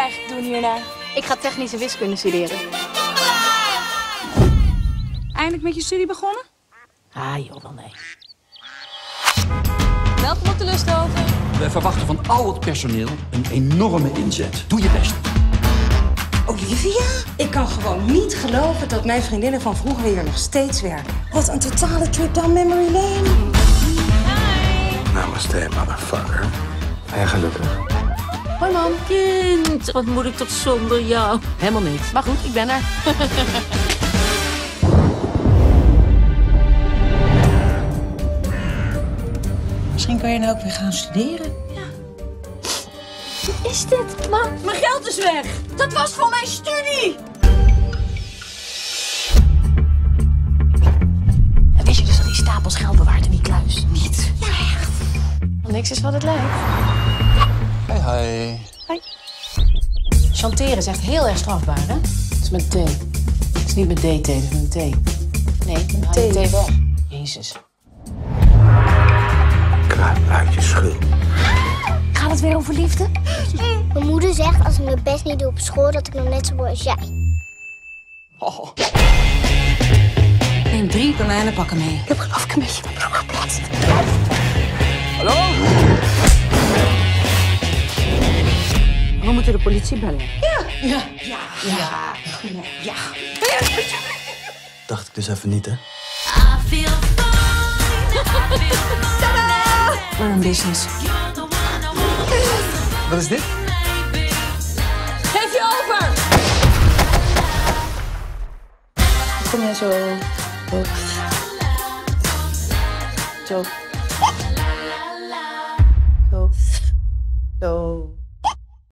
eigenlijk doen hierna? Ik ga technische wiskunde studeren. Eindelijk met je studie begonnen? Ah, joh, wel nee. Welkom op de Lusthoven. Wij verwachten van al het personeel een enorme inzet. Doe je best. Olivia? Ik kan gewoon niet geloven dat mijn vriendinnen van vroeger hier nog steeds werken. Wat een totale trip down memory lane. Namaste, motherfucker. En gelukkig. Hoi, mam. Kind, wat moet ik toch zonder jou? Helemaal niks. Maar goed, ik ben er. Misschien kan je nou ook weer gaan studeren. Wat is dit, mam? Mijn geld is weg. Dat was voor mijn studie. En wist je dus dat die stapels geld bewaart in die kluis? Niet. Ja, echt. Niks is wat het lijkt. Hey. Hoi. Chanteren is echt heel erg strafbaar, hè? Het is met T. Het is niet met DT, het is met T. Nee, met T wel. Jezus. Kruip uit je schul. Gaat het weer over liefde? Mijn moeder zegt als ik mijn best niet doe op school dat ik nog net zo word als jij. Neem 3 konijnenpakken mee. Ik heb geloof ik een beetje mijn broek geplaatst. Hallo? We moeten de politie bellen. Dacht ik dus even niet, hè? We're in business. Wat is dit? Geef je over. Kom jij zo. Zo. Zo. Zo.